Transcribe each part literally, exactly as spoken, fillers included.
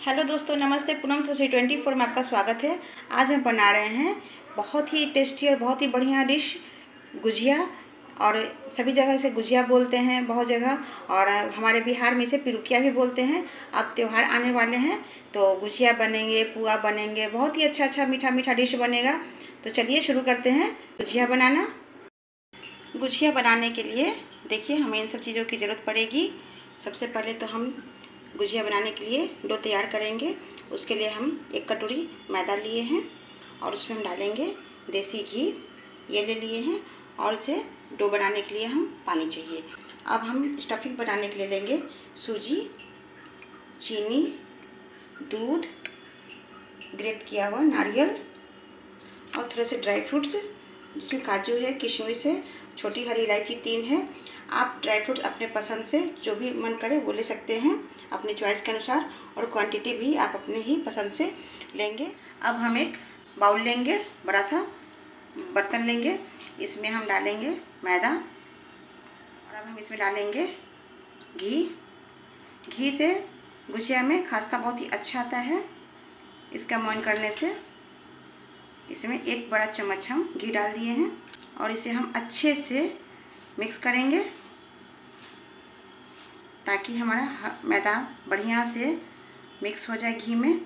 Hello दोस्तों, नमस्ते। Poonam सोसी twenty four में आपका स्वागत है। आज हम बना रहे हैं बहुत ही टेस्टी और बहुत ही बढ़िया डिश गुजिया। और सभी जगह से गुजिया बोलते हैं, बहुत जगह, और हमारे बिहार में इसे पिरुकिया भी बोलते हैं। अब त्यौहार आने वाले हैं तो गुजिया बनेंगे, पुआ बनेंगे, बहुत ही अच्छा अच्छा मीठा मीठा डिश बनेगा। तो चलिए शुरू करते हैं गुजिया बनाना। गुजिया बनाने के लिए देखिए हमें इन सब चीज़ों की ज़रूरत पड़ेगी। सबसे पहले तो हम गुजिया बनाने के लिए डो तैयार करेंगे। उसके लिए हम एक कटोरी मैदा लिए हैं और उसमें हम डालेंगे देसी घी, ये ले लिए हैं। और इसे डो बनाने के लिए हम पानी चाहिए। अब हम स्टफिंग बनाने के लिए लेंगे सूजी, चीनी, दूध, ग्रेट किया हुआ नारियल और थोड़े से ड्राई फ्रूट्स, जिसमें काजू है, किशमिश है, छोटी हरी इलायची तीन है। आप ड्राई फ्रूट्स अपने पसंद से जो भी मन करे वो ले सकते हैं, अपनी चॉइस के अनुसार, और क्वांटिटी भी आप अपने ही पसंद से लेंगे। अब हम एक बाउल लेंगे, बड़ा सा बर्तन लेंगे, इसमें हम डालेंगे मैदा और अब हम इसमें डालेंगे घी। घी से गुजिया में खास्ता बहुत ही अच्छा आता है। इसका मोइन करने से इसमें एक बड़ा चम्मच हम घी डाल दिए हैं और इसे हम अच्छे से मिक्स करेंगे ताकि हमारा मैदा बढ़िया से मिक्स हो जाए घी में।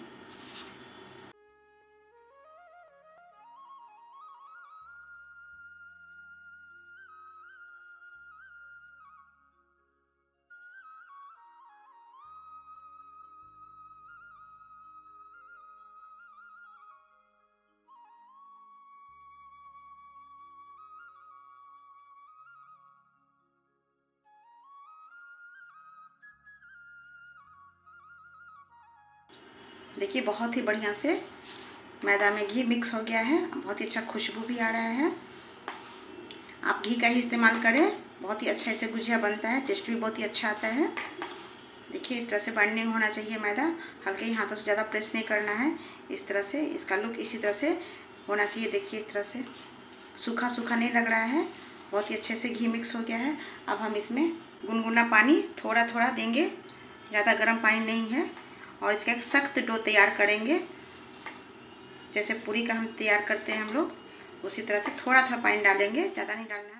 देखिए बहुत ही बढ़िया से मैदा में घी मिक्स हो गया है, बहुत ही अच्छा खुशबू भी आ रहा है। आप घी का ही इस्तेमाल करें, बहुत ही अच्छा इससे गुजिया बनता है, टेस्ट भी बहुत ही अच्छा आता है। देखिए इस तरह से बाइंडिंग होना चाहिए मैदा, हल्के ही हाथों से ज़्यादा प्रेस नहीं करना है। इस तरह से इसका लुक इसी तरह से होना चाहिए। देखिए इस तरह से सूखा सूखा नहीं लग रहा है, बहुत ही अच्छे से घी मिक्स हो गया है। अब हम इसमें गुनगुना पानी थोड़ा थोड़ा देंगे, ज़्यादा गर्म पानी नहीं है। और इसका एक सख्त डो तैयार करेंगे, जैसे पूरी का हम तैयार करते हैं हम लोग, उसी तरह से थोड़ा थोड़ा पानी डालेंगे, ज़्यादा नहीं डालना है।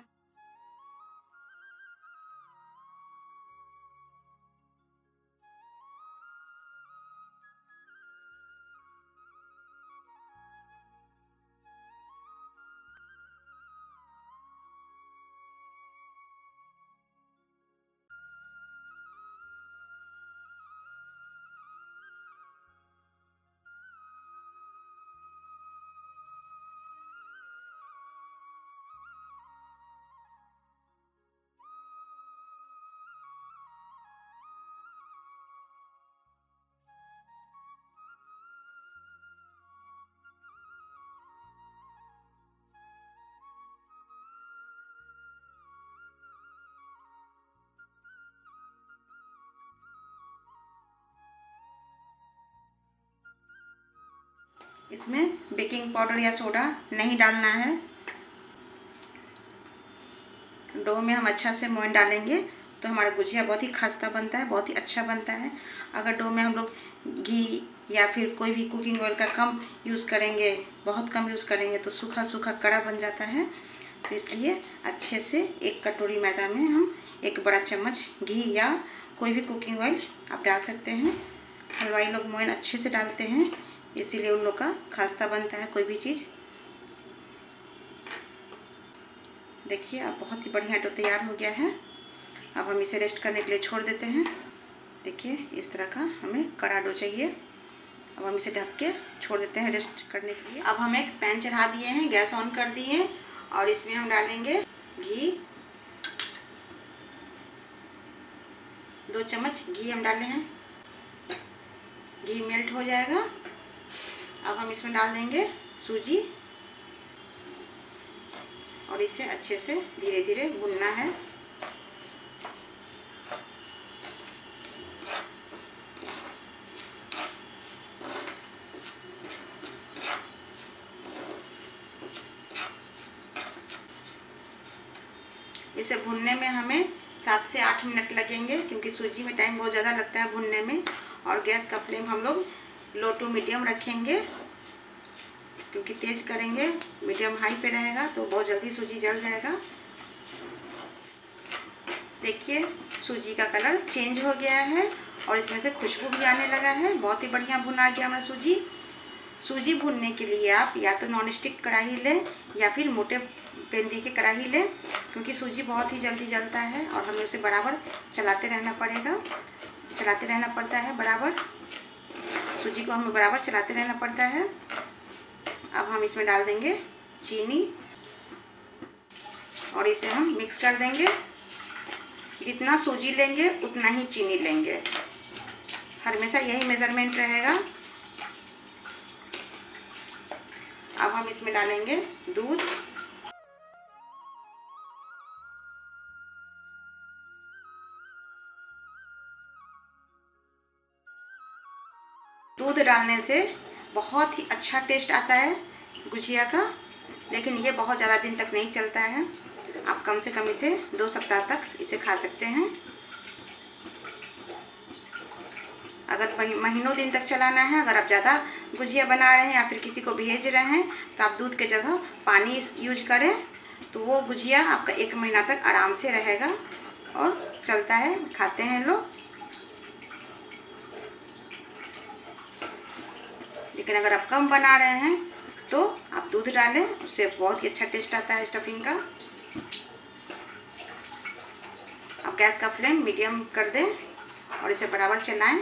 इसमें बेकिंग पाउडर या सोडा नहीं डालना है। डो में हम अच्छा से मोइन डालेंगे तो हमारा गुजिया बहुत ही खस्ता बनता है, बहुत ही अच्छा बनता है। अगर डो में हम लोग घी या फिर कोई भी कुकिंग ऑयल का कम यूज़ करेंगे, बहुत कम यूज़ करेंगे, तो सूखा सूखा कड़ा बन जाता है। तो इसलिए अच्छे से एक कटोरी मैदा में हम एक बड़ा चम्मच घी या कोई भी कुकिंग ऑयल आप डाल सकते हैं। हलवाई लोग मोइन अच्छे से डालते हैं, इसीलिए उन लोग का खास्ता बनता है कोई भी चीज़। देखिए अब बहुत ही बढ़िया डो तैयार हो गया है। अब हम इसे रेस्ट करने के लिए छोड़ देते हैं। देखिए इस तरह का हमें कड़ा डो चाहिए। अब हम इसे ढक के छोड़ देते हैं रेस्ट करने के लिए। अब हम एक पैन चढ़ा दिए हैं, गैस ऑन कर दिए और इसमें हम डालेंगे घी। दो चम्मच घी हम डाले हैं, घी मेल्ट हो जाएगा। अब हम इसमें डाल देंगे सूजी और इसे अच्छे से धीरे धीरे भूनना है। इसे भूनने में हमें सात से आठ मिनट लगेंगे, क्योंकि सूजी में टाइम बहुत ज़्यादा लगता है भूनने में। और गैस का फ्लेम हम लोग लो टू मीडियम रखेंगे, क्योंकि तेज करेंगे मीडियम हाई पे रहेगा तो बहुत जल्दी सूजी जल जाएगा। देखिए सूजी का कलर चेंज हो गया है और इसमें से खुशबू भी आने लगा है। बहुत ही बढ़िया भुन आ गया हमारा सूजी। सूजी भूनने के लिए आप या तो नॉन स्टिक कढ़ाई लें या फिर मोटे पेंदी की कढ़ाई लें, क्योंकि सूजी बहुत ही जल्दी जलता है और हमें उसे बराबर चलाते रहना पड़ेगा चलाते रहना पड़ता है बराबर सूजी को हमें बराबर चलाते रहना पड़ता है। अब हम इसमें डाल देंगे चीनी और इसे हम मिक्स कर देंगे। जितना सूजी लेंगे उतना ही चीनी लेंगे, हमेशा यही मेज़रमेंट रहेगा। अब हम इसमें डालेंगे दूध। दूध डालने से बहुत ही अच्छा टेस्ट आता है गुजिया का, लेकिन ये बहुत ज़्यादा दिन तक नहीं चलता है। आप कम से कम इसे दो सप्ताह तक इसे खा सकते हैं। अगर महीनों दिन तक चलाना है, अगर आप ज़्यादा गुजिया बना रहे हैं या फिर किसी को भेज रहे हैं, तो आप दूध के जगह पानी यूज करें, तो वो गुजिया आपका एक महीना तक आराम से रहेगा और चलता है, खाते हैं लोग। लेकिन अगर आप कम बना रहे हैं तो आप दूध डालें, उससे बहुत ही अच्छा टेस्ट आता है स्टफिंग का। अब गैस का फ्लेम मीडियम कर दें और इसे बराबर चलाएं।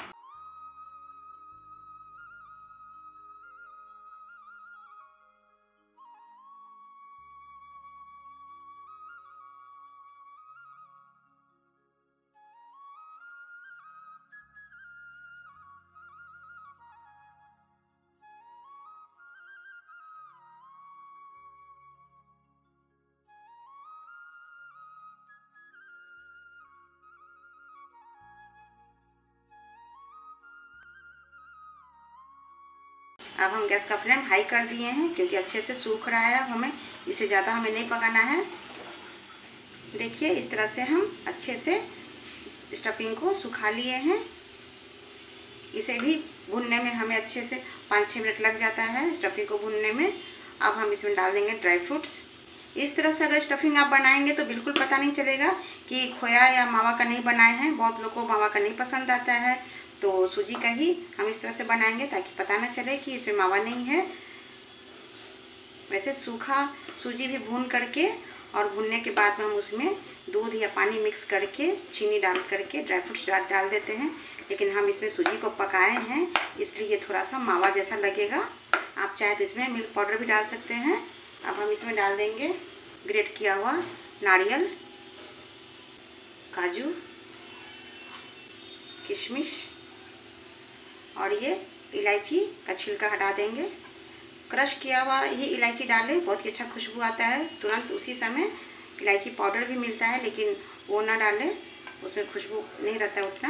अब हम गैस का फ्लेम हाई कर दिए हैं, क्योंकि अच्छे से सूख रहा है। अब हमें इसे ज़्यादा हमें नहीं पकाना है। देखिए इस तरह से हम अच्छे से स्टफिंग को सुखा लिए हैं। इसे भी भूनने में हमें अच्छे से पाँच छः मिनट लग जाता है स्टफिंग को भूनने में। अब हम इसमें डाल देंगे ड्राई फ्रूट्स। इस तरह से अगर स्टफिंग आप बनाएंगे तो बिल्कुल पता नहीं चलेगा कि खोया या मावा का नहीं बनाए हैं। बहुत लोगों को मावा का नहीं पसंद आता है, तो सूजी का ही हम इस तरह से बनाएंगे ताकि पता ना चले कि इसमें मावा नहीं है। वैसे सूखा सूजी भी भून करके और भूनने के बाद में हम उसमें दूध या पानी मिक्स करके चीनी डाल करके ड्राई फ्रूट्स डाल देते हैं, लेकिन हम इसमें सूजी को पकाए हैं इसलिए ये थोड़ा सा मावा जैसा लगेगा। आप चाहे तो इसमें मिल्क पाउडर भी डाल सकते हैं। अब हम इसमें डाल देंगे ग्रेट किया हुआ नारियल, काजू, किशमिश और ये इलायची का छिलका हटा देंगे। क्रश किया हुआ ये इलायची डालें, बहुत ही अच्छा खुशबू आता है तुरंत उसी समय। इलायची पाउडर भी मिलता है लेकिन वो ना डालें, उसमें खुशबू नहीं रहता उतना।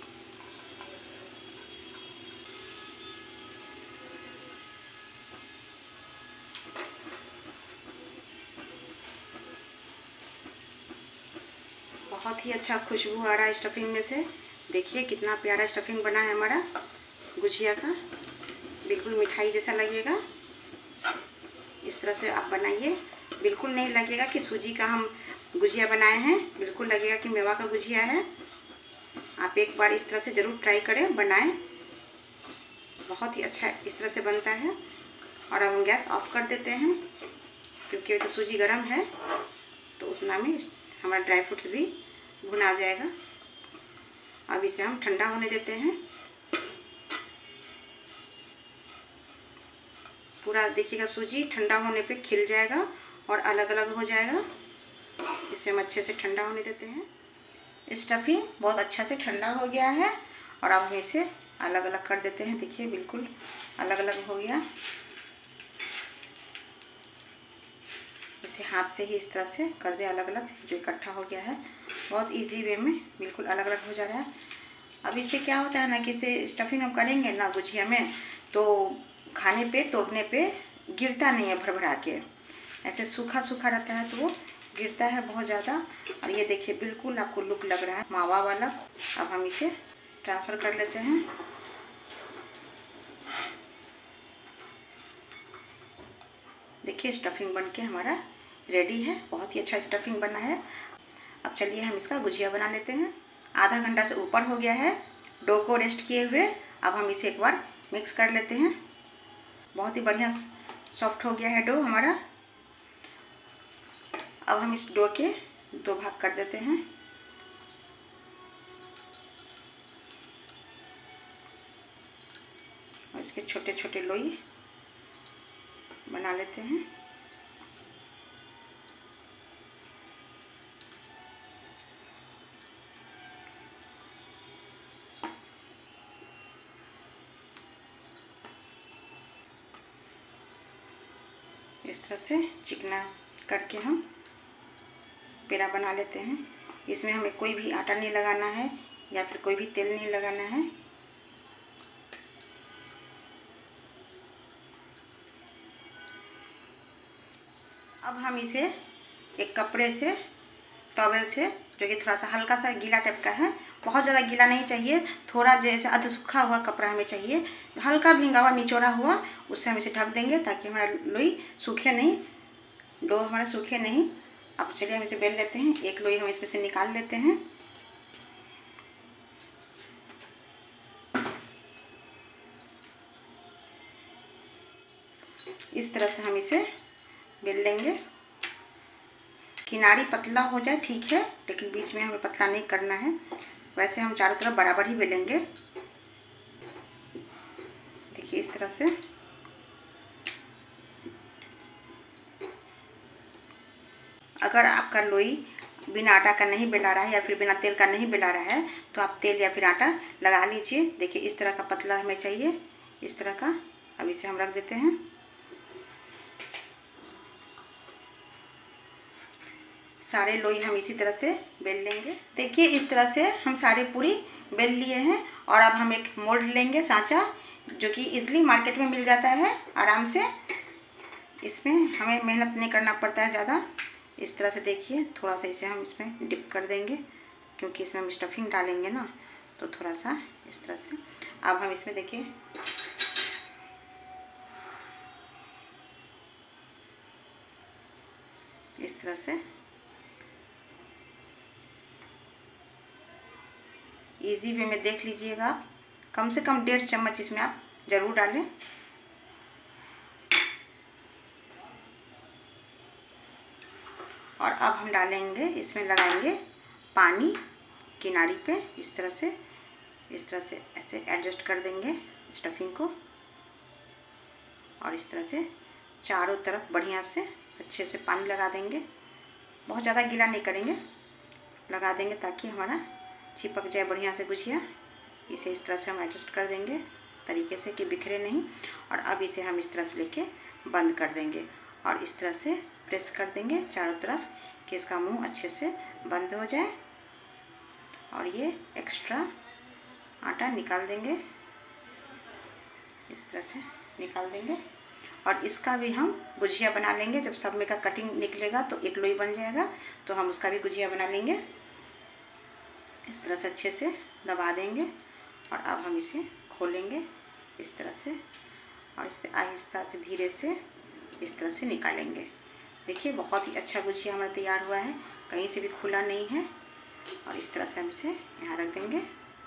बहुत ही अच्छा खुशबू आ रहा है स्टफिंग में से। देखिए कितना प्यारा स्टफिंग बना है हमारा गुजिया का, बिल्कुल मिठाई जैसा लगेगा। इस तरह से आप बनाइए, बिल्कुल नहीं लगेगा कि सूजी का हम गुजिया बनाए हैं, बिल्कुल लगेगा कि मेवा का गुजिया है। आप एक बार इस तरह से ज़रूर ट्राई करें, बनाएं, बहुत ही अच्छा इस तरह से बनता है। और अब हम गैस ऑफ कर देते हैं, क्योंकि तो सूजी गर्म है तो उतना में हमारा ड्राई फ्रूट्स भी भुना आ जाएगा। अब इसे हम ठंडा होने देते हैं। पूरा देखिएगा सूजी ठंडा होने पे खिल जाएगा और अलग अलग हो जाएगा। इसे हम अच्छे से ठंडा होने देते हैं। स्टफिंग बहुत अच्छा से ठंडा हो गया है और अब हम इसे अलग अलग कर देते हैं। देखिए बिल्कुल अलग अलग हो गया। इसे हाथ से ही इस तरह से कर दे अलग अलग, जो इकट्ठा हो गया है। बहुत इजी वे में बिल्कुल अलग अलग हो जा रहा है। अब इससे क्या होता है ना कि इसे स्टफिंग हम करेंगे ना गुजिया में, तो खाने पे तोड़ने पे गिरता नहीं है भरभरा के। ऐसे सूखा सूखा रहता है तो वो गिरता है बहुत ज़्यादा। और ये देखिए बिल्कुल आपको लुक लग रहा है मावा वाला। अब हम इसे ट्रांसफ़र कर लेते हैं। देखिए स्टफिंग बनके हमारा रेडी है, बहुत ही अच्छा स्टफिंग बना है। अब चलिए हम इसका गुजिया बना लेते हैं। आधा घंटा से ऊपर हो गया है डो को रेस्ट किए हुए। अब हम इसे एक बार मिक्स कर लेते हैं। बहुत ही बढ़िया सॉफ्ट हो गया है डो हमारा। अब हम इस डो के दो भाग कर देते हैं। और इसके छोटे छोटे लोई बना लेते हैं। इस तरह से चिकना करके हम पेड़ा बना लेते हैं। इसमें हमें कोई भी आटा नहीं लगाना है या फिर कोई भी तेल नहीं लगाना है। अब हम इसे एक कपड़े से, टॉवेल से, जो कि थोड़ा सा हल्का सा गीला टाइप का है, बहुत ज़्यादा गीला नहीं चाहिए, थोड़ा जैसे अध सूखा हुआ कपड़ा हमें चाहिए, हल्का भींगा हुआ निचोड़ा हुआ, उससे हम इसे ढक देंगे ताकि हमारा लोई सूखे नहीं, डो हमारा सूखे नहीं। अब चलिए हम इसे बेल लेते हैं। एक लोई हम इसमें से निकाल लेते हैं। इस तरह से हम इसे बेल लेंगे। किनारी पतला हो जाए ठीक है, लेकिन बीच में हमें पतला नहीं करना है। वैसे हम चारों तरफ बराबर ही बेलेंगे। देखिए इस तरह से। अगर आपका लोई बिना आटा का नहीं बेला रहा है या फिर बिना तेल का नहीं बेला रहा है तो आप तेल या फिर आटा लगा लीजिए। देखिए इस तरह का पतला हमें चाहिए, इस तरह का। अब इसे हम रख देते हैं। सारे लोई हम इसी तरह से बेल लेंगे। देखिए इस तरह से हम सारे पूरी बेल लिए हैं। और अब हम एक मोल्ड लेंगे, सांचा, जो कि इजीली मार्केट में मिल जाता है आराम से। इसमें हमें मेहनत नहीं करना पड़ता है ज़्यादा। इस तरह से देखिए, थोड़ा सा इसे हम इसमें डिप कर देंगे क्योंकि इसमें हम स्टफिंग डालेंगे ना, तो थोड़ा सा इस तरह से। अब हम इसमें देखिए इस तरह से इजी वे में देख लीजिएगा आप। कम से कम डेढ़ चम्मच इसमें आप ज़रूर डालें। और अब हम डालेंगे, इसमें लगाएंगे पानी किनारी पे। इस तरह से इस तरह से ऐसे एडजस्ट कर देंगे स्टफिंग को। और इस तरह से चारों तरफ बढ़िया से अच्छे से पानी लगा देंगे। बहुत ज़्यादा गीला नहीं करेंगे, लगा देंगे ताकि हमारा चिपक जाए बढ़िया से गुजिया। इसे इस तरह से हम एडजस्ट कर देंगे तरीके से कि बिखरे नहीं। और अब इसे हम इस तरह से लेके बंद कर देंगे और इस तरह से प्रेस कर देंगे चारों तरफ कि इसका मुंह अच्छे से बंद हो जाए। और ये एक्स्ट्रा आटा निकाल देंगे, इस तरह से निकाल देंगे। और इसका भी हम गुजिया बना लेंगे। जब सब में का कटिंग निकलेगा तो एक लोई बन जाएगा, तो हम उसका भी गुजिया बना लेंगे। इस तरह से अच्छे से दबा देंगे। और अब हम इसे खोलेंगे इस तरह से, और इसे आहिस्ता से धीरे से इस तरह से निकालेंगे। देखिए बहुत ही अच्छा गुजिया हमारा तैयार हुआ है, कहीं से भी खुला नहीं है। और इस तरह से हम इसे यहाँ रख देंगे।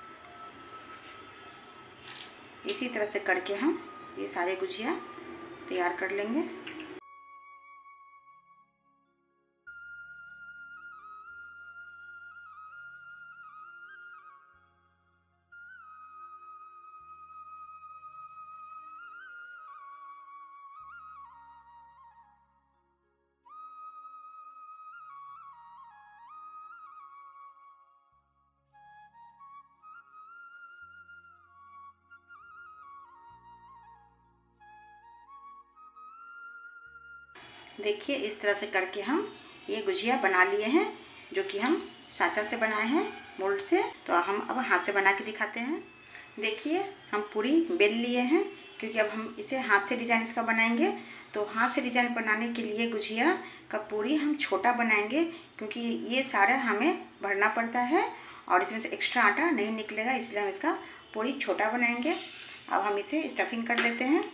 इसी तरह से करके हम ये सारे गुजिया तैयार कर लेंगे। देखिए इस तरह से करके हम ये गुजिया बना लिए हैं, जो कि हम सांचा से बनाए हैं, मोल्ड से। तो हम अब हाथ से बना के दिखाते हैं। देखिए हम पूरी बेल लिए हैं, क्योंकि अब हम इसे हाथ से डिज़ाइन इसका बनाएंगे। तो हाथ से डिज़ाइन बनाने के लिए गुजिया का पूरी हम छोटा बनाएंगे, क्योंकि ये सारा हमें भरना पड़ता है। और इसमें से एक्स्ट्रा आटा नहीं निकलेगा, इसलिए हम इसका पूरी छोटा बनाएंगे। अब हम इसे स्टफिंग कर लेते हैं।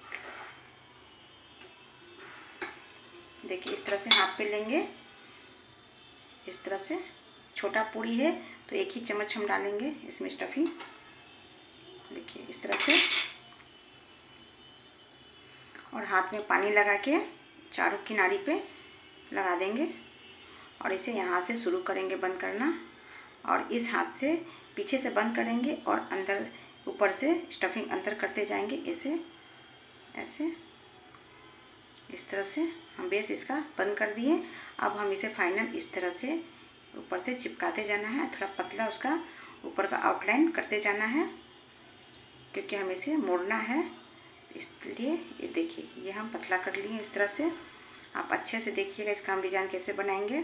देखिए इस तरह से हाथ पे लेंगे, इस तरह से। छोटा पूरी है तो एक ही चम्मच हम डालेंगे इसमें स्टफिंग। देखिए इस तरह से, और हाथ में पानी लगा के चारों किनारी पे लगा देंगे और इसे यहाँ से शुरू करेंगे बंद करना, और इस हाथ से पीछे से बंद करेंगे और अंदर ऊपर से स्टफिंग अंदर करते जाएंगे, ऐसे ऐसे इस तरह से हम बेस इसका बंद कर दिए। अब हम इसे फाइनल इस तरह से ऊपर से चिपकाते जाना है, थोड़ा पतला उसका ऊपर का आउटलाइन करते जाना है, क्योंकि हमें इसे मोड़ना है, इसलिए ये देखिए ये हम पतला कर लिए इस तरह से। आप अच्छे से देखिएगा इसका हम डिज़ाइन कैसे बनाएंगे।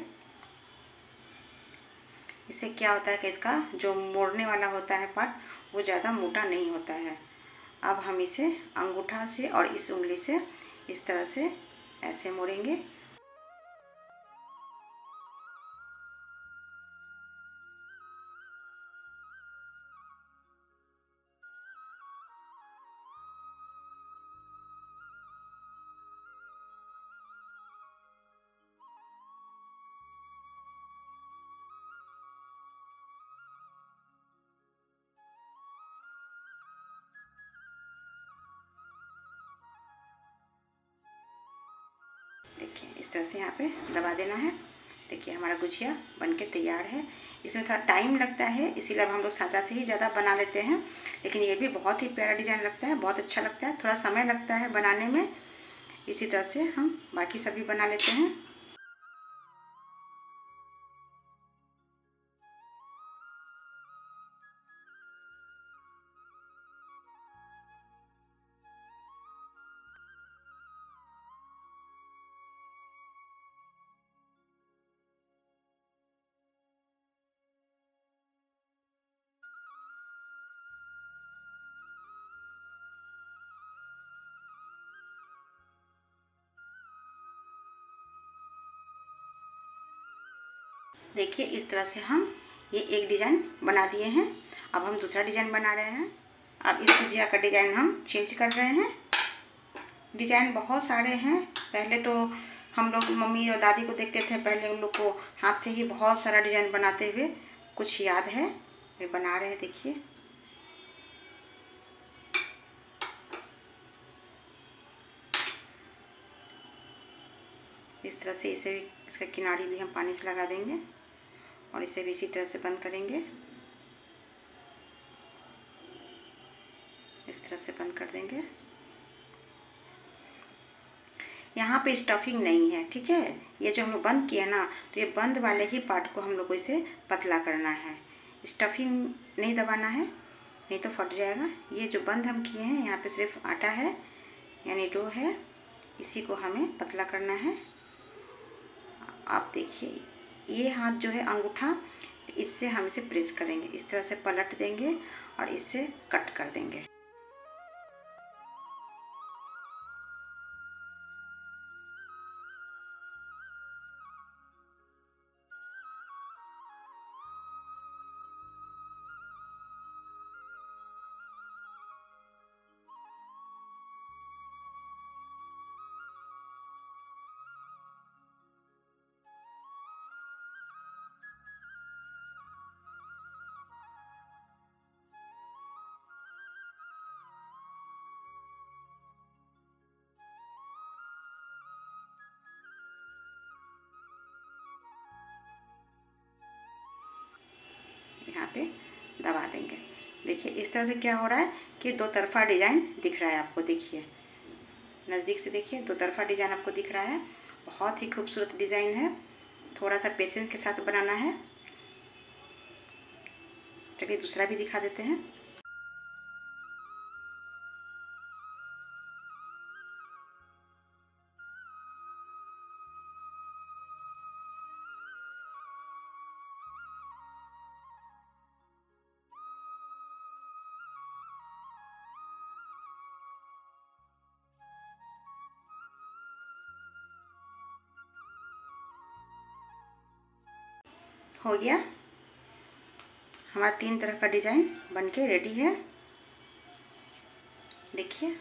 इससे क्या होता है कि इसका जो मोड़ने वाला होता है पार्ट वो ज़्यादा मोटा नहीं होता है। अब हम इसे अंगूठा से और इस उंगली से इस तरह से ऐसे मोड़ेंगे। देखिए इस तरह से यहाँ पे दबा देना है। देखिए हमारा गुजिया बनके तैयार है। इसमें थोड़ा टाइम लगता है, इसीलिए अब हम लोग साँचा से ही ज़्यादा बना लेते हैं, लेकिन ये भी बहुत ही प्यारा डिज़ाइन लगता है, बहुत अच्छा लगता है। थोड़ा समय लगता है बनाने में, इसी तरह से हम बाकी सभी बना लेते हैं। देखिए इस तरह से हम ये एक डिज़ाइन बना दिए हैं। अब हम दूसरा डिज़ाइन बना रहे हैं। अब इस गुजिया का डिज़ाइन हम चेंज कर रहे हैं। डिज़ाइन बहुत सारे हैं। पहले तो हम लोग मम्मी और दादी को देखते थे, पहले उन लोग को हाथ से ही बहुत सारा डिज़ाइन बनाते हुए कुछ याद है, वे बना रहे हैं। देखिए इस तरह से इसे भी, इसका किनारी भी हम पानी से लगा देंगे और इसे भी इसी तरह से बंद करेंगे, इस तरह से बंद कर देंगे। यहाँ पे स्टफिंग नहीं है, ठीक है। ये जो हम लोग बंद किया ना, तो ये बंद वाले ही पार्ट को हम लोग को इसे पतला करना है, स्टफिंग नहीं दबाना है, नहीं तो फट जाएगा। ये जो बंद हम किए हैं यहाँ पे सिर्फ आटा है, यानी डो है, इसी को हमें पतला करना है। आप देखिए ये हाथ जो है अंगूठा, इससे हम इसे प्रेस करेंगे, इस तरह से पलट देंगे और इससे कट कर देंगे। यहाँ पे दबा देंगे। देखिए इस तरह से क्या हो रहा है कि दो तरफा डिज़ाइन दिख रहा है आपको। देखिए नज़दीक से देखिए, दो तरफा डिज़ाइन आपको दिख रहा है। बहुत ही खूबसूरत डिज़ाइन है, थोड़ा सा पेशेंस के साथ बनाना है। चलिए दूसरा भी दिखा देते हैं। हो गया। हमारा तीन तरह का डिज़ाइन बनके रेडी है। देखिए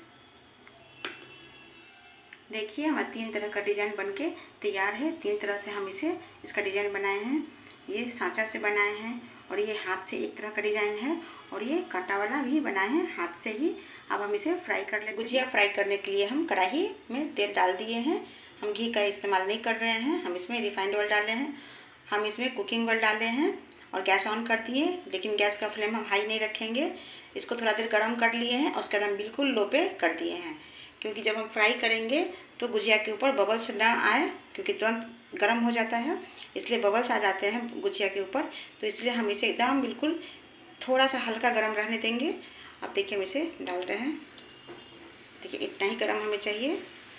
देखिए हमारा तीन तरह का डिज़ाइन बनके तैयार है। तीन तरह से हम इसे इसका डिज़ाइन बनाए हैं। ये सांचा से बनाए हैं और ये हाथ से एक तरह का डिज़ाइन है और ये कांटा वाला भी बनाए हैं हाथ से ही। अब हम इसे फ्राई कर लेते हैं। गुजिया फ्राई करने के लिए हम कढ़ाई में तेल डाल दिए हैं। हम घी का इस्तेमाल नहीं कर रहे हैं, हम इसमें रिफाइंड ऑयल डाले हैं। हम इसमें कुकिंग ऑयल डाले हैं और गैस ऑन कर दिए, लेकिन गैस का फ्लेम हम हाई नहीं रखेंगे। इसको थोड़ा देर गर्म कर लिए हैं और उसके बाद हम बिल्कुल लो पे कर दिए हैं, क्योंकि जब हम फ्राई करेंगे तो गुजिया के ऊपर बबल्स ना आए, क्योंकि तुरंत गर्म हो जाता है, इसलिए बबल्स आ जाते हैं गुजिया के ऊपर। तो इसलिए हम इसे एकदम बिल्कुल थोड़ा सा हल्का गर्म रहने देंगे। अब देखिए हम इसे डाल रहे हैं। देखिए इतना ही गर्म हमें चाहिए।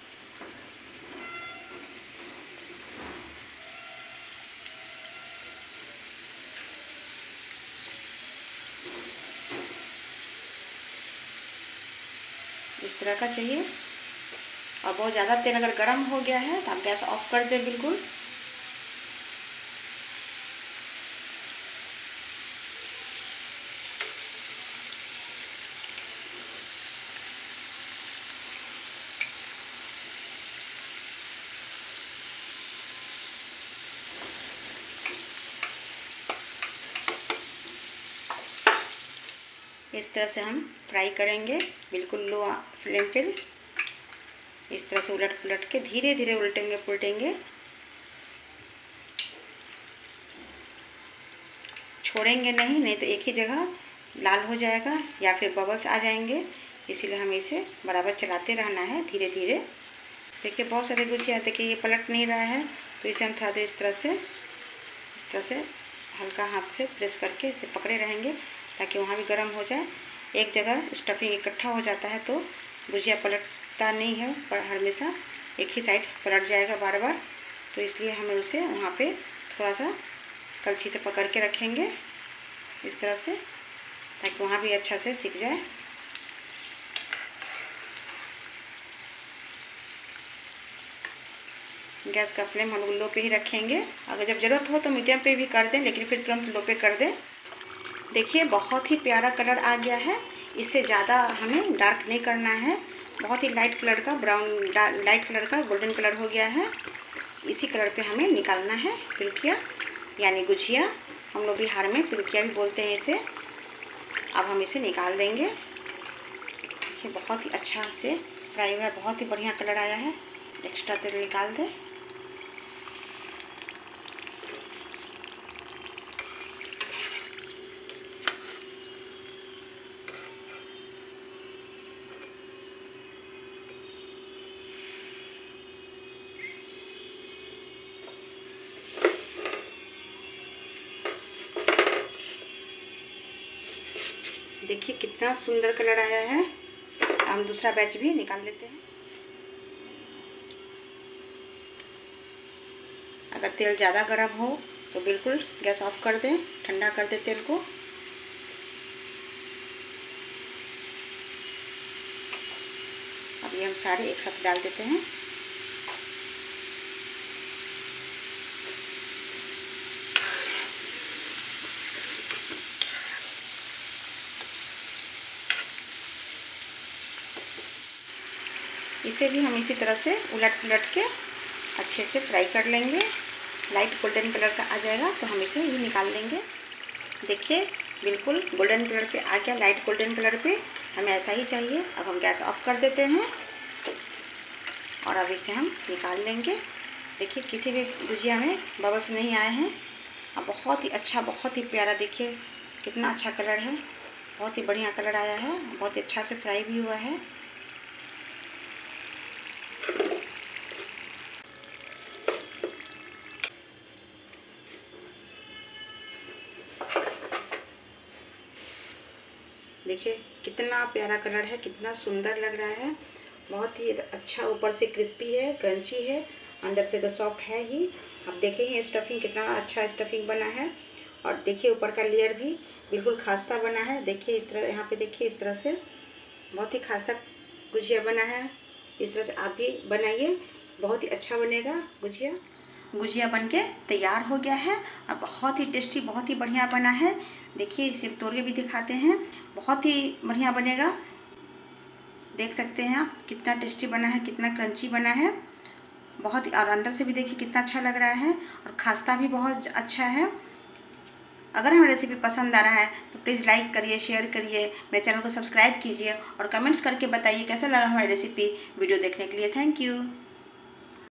इस तरह का चाहिए। और बहुत ज़्यादा तेल अगर गर्म हो गया है तो आप गैस ऑफ कर दें बिल्कुल। इस तरह से हम फ्राई करेंगे बिल्कुल लो फ्लेम पे। इस तरह से उलट पुलट के धीरे धीरे उल्टेंगे पुलटेंगे, छोड़ेंगे नहीं, नहीं तो एक ही जगह लाल हो जाएगा या फिर बबल्स आ जाएंगे। इसीलिए हमें इसे बराबर चलाते रहना है धीरे धीरे। देखिए बहुत सारे गुजिया, देखिए ये पलट नहीं रहा है, तो इसे हम थोड़ा देर इस तरह से इस तरह से हल्का हाथ से प्रेस करके इसे पकड़े रहेंगे ताकि वहाँ भी गर्म हो जाए। एक जगह स्टफिंग इकट्ठा हो जाता है तो गुजिया पलटता नहीं है, पर हमेशा एक ही साइड पलट जाएगा बार बार। तो इसलिए हमें उसे वहाँ पे थोड़ा सा कलछी से पकड़ के रखेंगे इस तरह से, ताकि वहाँ भी अच्छा से सिक जाए। गैस का फ्लेम हम लोग लो पे ही रखेंगे। अगर जब ज़रूरत हो तो मीडियम पे भी कर दें, लेकिन फिर तुरंत लो पे कर दें। देखिए बहुत ही प्यारा कलर आ गया है। इससे ज़्यादा हमें डार्क नहीं करना है। बहुत ही लाइट कलर का ब्राउन लाइट कलर का गोल्डन कलर हो गया है। इसी कलर पे हमें निकालना है पिरुकिया यानी गुजिया। हम लोग बिहार में पिरुकिया भी बोलते हैं इसे। अब हम इसे निकाल देंगे। ये बहुत ही अच्छा से फ्राई हुआ है, बहुत ही बढ़िया कलर आया है। एक्स्ट्रा तेल निकाल दें। देखिए कितना सुंदर कलर आया है। हम दूसरा बैच भी निकाल लेते हैं। अगर तेल ज़्यादा गर्म हो तो बिल्कुल गैस ऑफ कर दें, ठंडा कर दें तेल को। अब ये हम सारे एक साथ डाल देते हैं। इसे भी हम इसी तरह से उलट पुलट के अच्छे से फ्राई कर लेंगे। लाइट गोल्डन कलर का आ जाएगा तो हम इसे भी निकाल लेंगे। देखिए बिल्कुल गोल्डन कलर पे आ गया, लाइट गोल्डन कलर पे हमें ऐसा ही चाहिए। अब हम गैस ऑफ कर देते हैं और अब इसे हम निकाल लेंगे। देखिए किसी भी गुजिया में बबल्स नहीं आए हैं। अब बहुत ही अच्छा, बहुत ही प्यारा, देखिए कितना अच्छा कलर है। बहुत ही बढ़िया कलर आया है, बहुत ही अच्छा से फ्राई भी हुआ है। देखिए कितना प्यारा कलर है, कितना सुंदर लग रहा है। बहुत ही अच्छा, ऊपर से क्रिस्पी है, क्रंची है, अंदर से तो सॉफ्ट है ही। अब देखिए स्टफिंग कितना अच्छा स्टफिंग बना है। और देखिए ऊपर का लेयर भी बिल्कुल खास्ता बना है। देखिए इस तरह, यहाँ पे देखिए इस तरह से बहुत ही खास्ता गुजिया बना है। इस तरह से आप भी बनाइए, बहुत ही अच्छा बनेगा गुजिया। गुजिया बनके तैयार हो गया है और बहुत ही टेस्टी, बहुत ही बढ़िया बना है। देखिए इसे तोड़ के भी दिखाते हैं, बहुत ही बढ़िया बनेगा। देख सकते हैं आप कितना टेस्टी बना है, कितना क्रंची बना है, बहुत ही, और अंदर से भी देखिए कितना अच्छा लग रहा है और खास्ता भी बहुत अच्छा है। अगर हमारी रेसिपी पसंद आ रहा है तो प्लीज़ लाइक करिए, शेयर करिए, मेरे चैनल को सब्सक्राइब कीजिए और कमेंट्स करके बताइए कैसा लगा हमारी रेसिपी। वीडियो देखने के लिए थैंक यू।